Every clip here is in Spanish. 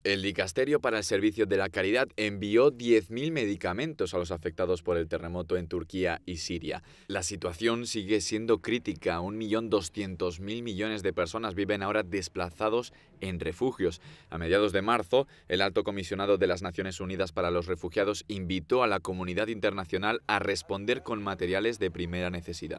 El Dicasterio para el Servicio de la Caridad envió 10.000 medicamentos a los afectados por el terremoto en Turquía y Siria. La situación sigue siendo crítica. 1.200.000 millones de personas viven ahora desplazados en refugios. A mediados de marzo, el Alto Comisionado de las Naciones Unidas para los Refugiados invitó a la comunidad internacional a responder con materiales de primera necesidad.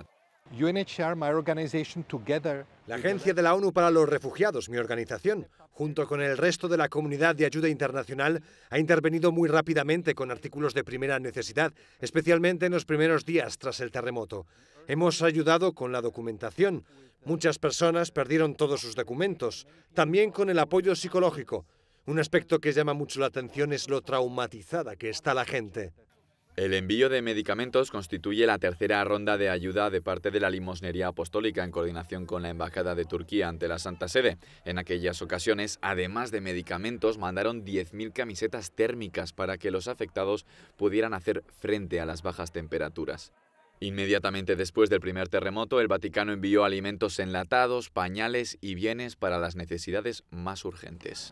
La Agencia de la ONU para los Refugiados, mi organización, junto con el resto de la comunidad de ayuda internacional, ha intervenido muy rápidamente con artículos de primera necesidad, especialmente en los primeros días tras el terremoto. Hemos ayudado con la documentación. Muchas personas perdieron todos sus documentos, también con el apoyo psicológico. Un aspecto que llama mucho la atención es lo traumatizada que está la gente. El envío de medicamentos constituye la tercera ronda de ayuda de parte de la Limosnería Apostólica en coordinación con la Embajada de Turquía ante la Santa Sede. En aquellas ocasiones, además de medicamentos, mandaron 10.000 camisetas térmicas para que los afectados pudieran hacer frente a las bajas temperaturas. Inmediatamente después del primer terremoto, el Vaticano envió alimentos enlatados, pañales y bienes para las necesidades más urgentes.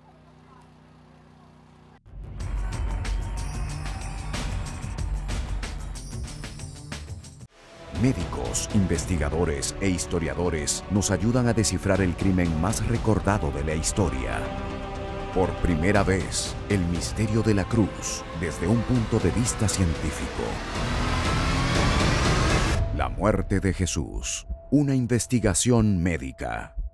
Médicos, investigadores e historiadores nos ayudan a descifrar el crimen más recordado de la historia. Por primera vez, el misterio de la cruz, desde un punto de vista científico. La muerte de Jesús, una investigación médica.